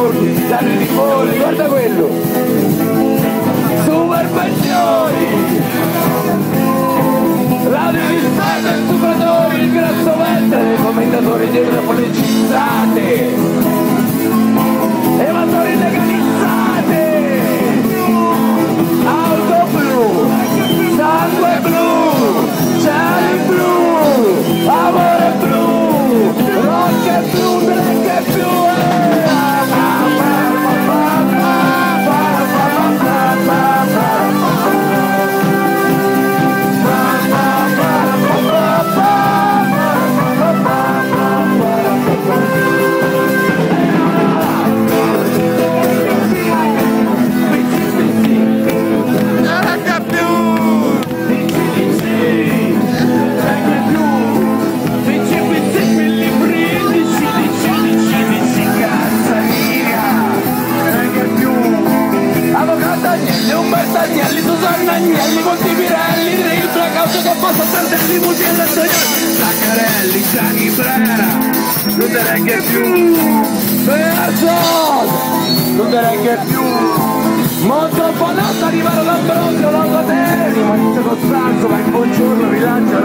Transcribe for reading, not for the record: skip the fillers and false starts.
giorni, danni di polli, guarda quello! Super pensioni! Radio di Stato, il superatori, il grasso ventre, i commentatori dietro politicizzate, evasori legalizzate, auto blu, sangue blu, cieli blu, amore blu, rock è blu, black è blu, Agnelli, Susanna Agnelli, Monti Pirelli, il blackout che passa Tardelli, Mutiella, Zaccarelli, Gianni Brera, non te regge più, Bearzot, non te regge più, Monto Bonato, arrivare all'Ambrosio, Longo Terni, Maurizio Costanzo, ma in buongiorno rilancia